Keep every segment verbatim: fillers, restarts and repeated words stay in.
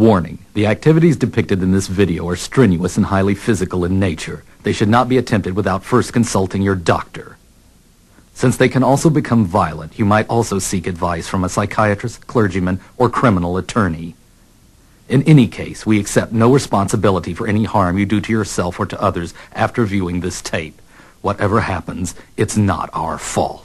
Warning, the activities depicted in this video are strenuous and highly physical in nature. They should not be attempted without first consulting your doctor. Since they can also become violent, you might also seek advice from a psychiatrist, clergyman, or criminal attorney. In any case, we accept no responsibility for any harm you do to yourself or to others after viewing this tape. Whatever happens, it's not our fault.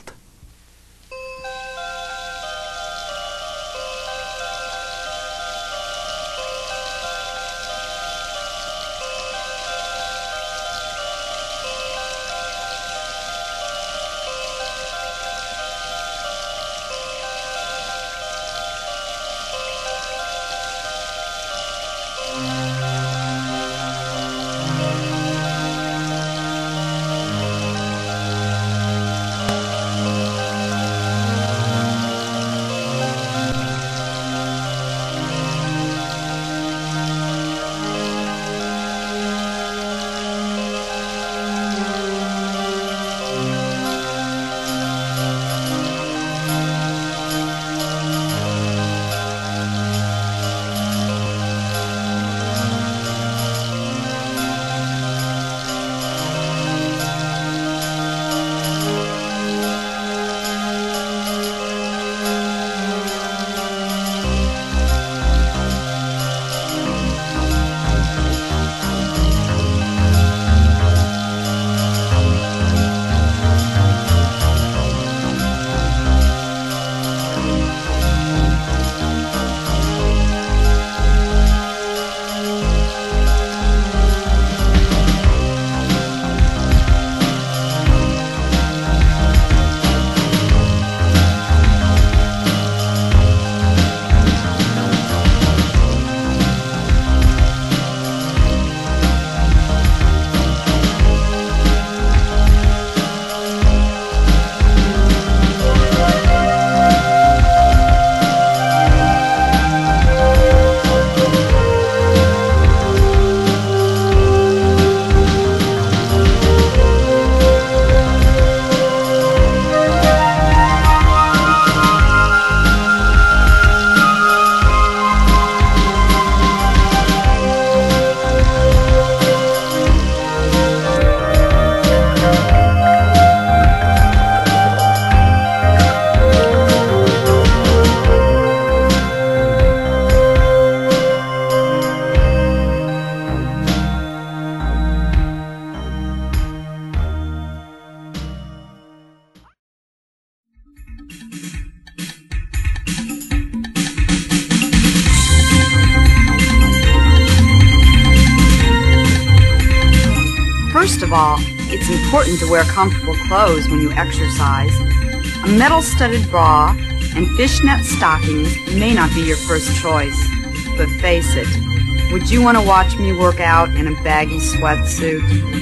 First of all, it's important to wear comfortable clothes when you exercise. A metal-studded bra and fishnet stockings may not be your first choice, but face it, would you want to watch me work out in a baggy sweatsuit?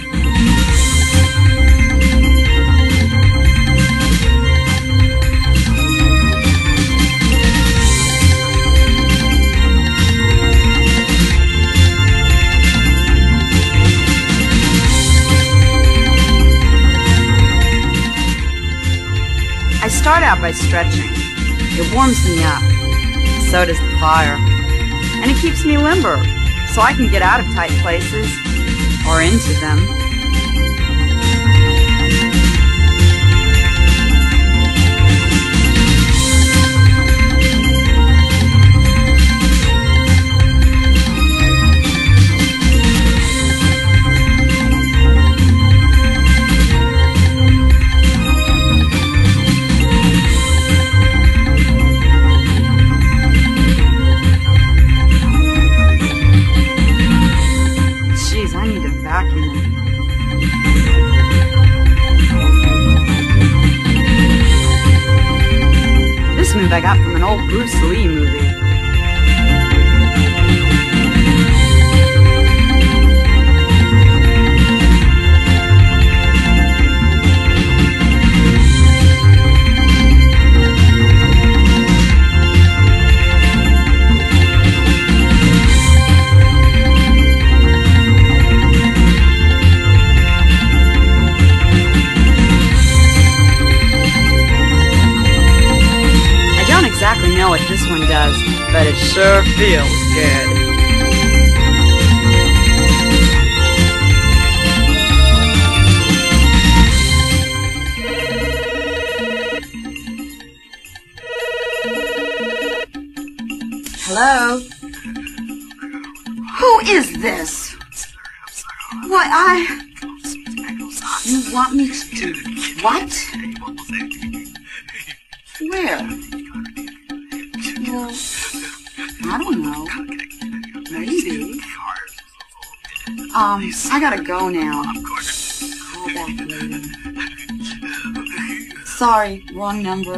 I start out by stretching. It warms me up. So does the fire. And it keeps me limber, so I can get out of tight places, or into them. This move I got from an old Bruce Lee movie. Exactly know what this one does, but it sure feels good. Hello? Who is this? What, I... You want me to... What? Where? Well, I don't know. Maybe. Um, I gotta go now. Call back later. Sorry, wrong number.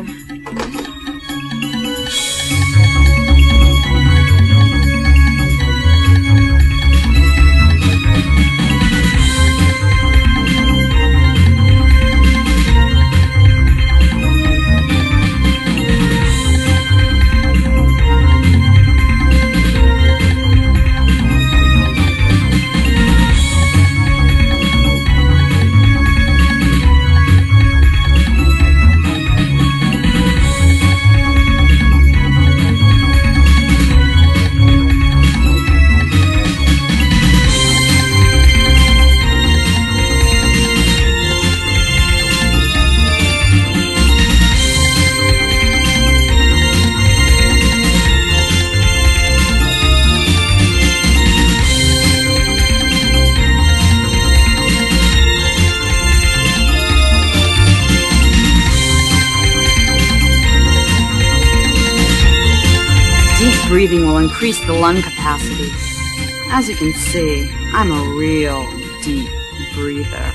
Breathing will increase the lung capacity. As you can see, I'm a real deep breather.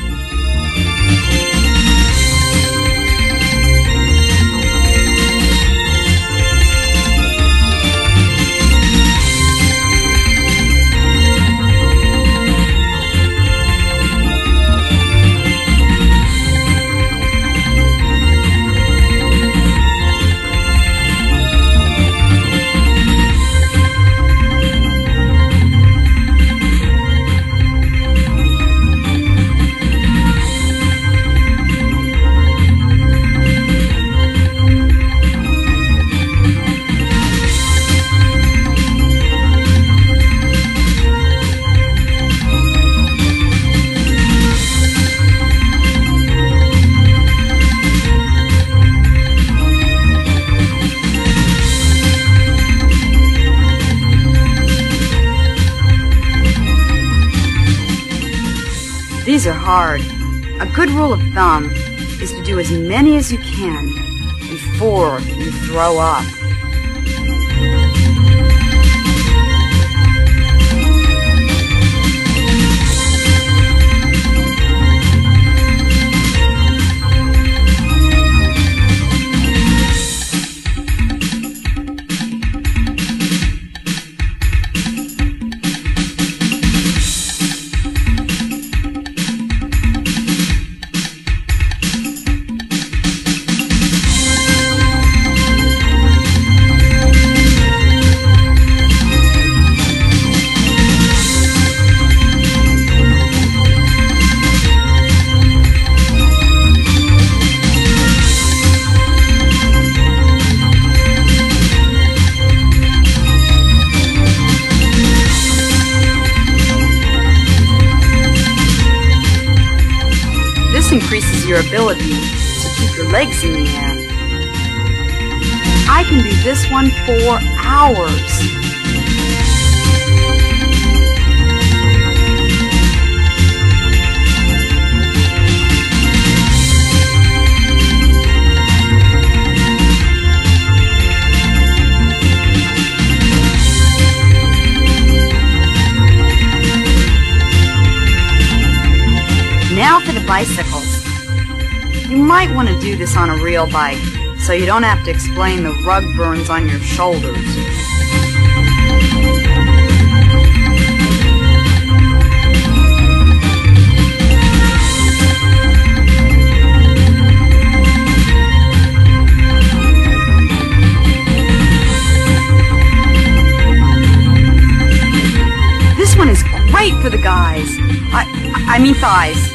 These are hard. A good rule of thumb is to do as many as you can before you throw up. Increases your ability to keep your legs in the air. I can do this one for hours. Now for the bicycles. You might want to do this on a real bike, so you don't have to explain the rug burns on your shoulders. This one is great for the guys. I, I mean thighs.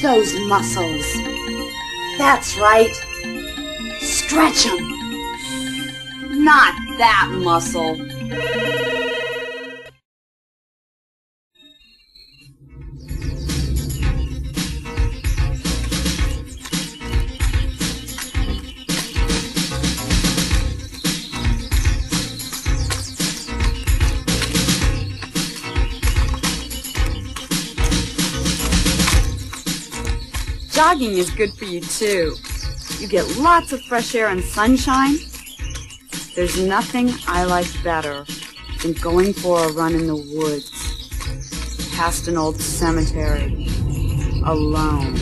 those muscles. That's right. Stretch them. Not that muscle. Jogging is good for you, too. You get lots of fresh air and sunshine. There's nothing I like better than going for a run in the woods, past an old cemetery, alone.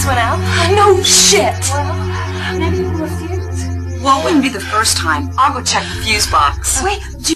fuse went out? No shit. Well, maybe you refuse. Well, it wouldn't be the first time. I'll go check the fuse box. Wait, do